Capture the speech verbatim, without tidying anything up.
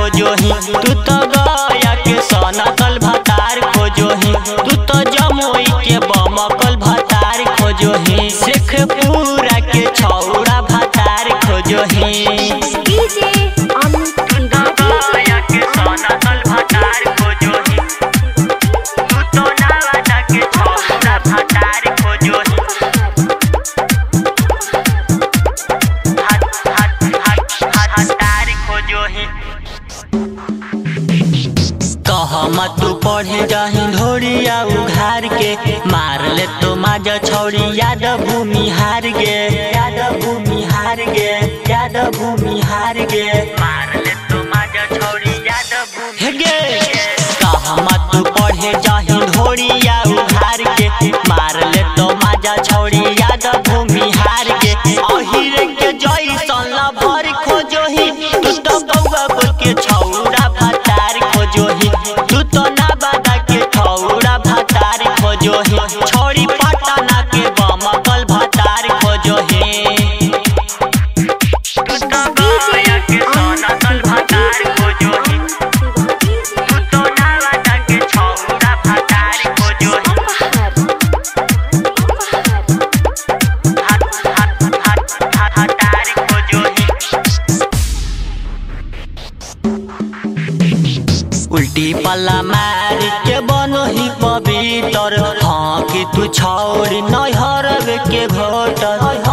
खोजो ही, तू तो गया के सनकल भतार खोजो ही, तू तो जमुई के बमकल भतार खोजो ही, शेखपुरा के छौड़ा भतार खोजो ही। कहमा तू पढ़े जाही ढोरिया उघार के, मार ले तो माजा छौड़ी याद भूमि हार गे, याद भूमि हार गे, याद भूमि हार गे, मार ले तो माजा छौड़ी याद भूमि गे। कहमा तू पढ़े जाही ढोरिया उघार के, मार ले तो माजा छौड़ी याद भूमि हार गे। अहिरे के जैसन भर खोजो ही, तू तो बउआ बोल के छौड़ा भतार खोजो ही, तू तो नाबादा के छौड़ा भतार खोजो ही, छोड़ी पटना के बमकल भतार खोजो ही, तू तो गया के सनकल भतार खोजो ही, तू तो नाबादा के छौड़ा भतार खोजो ही, भतार खोजो ही। उल्टी पल्ला मार के बनो ही पवित्र, हाँ कि तू छौड़ी नैहर के घोटर।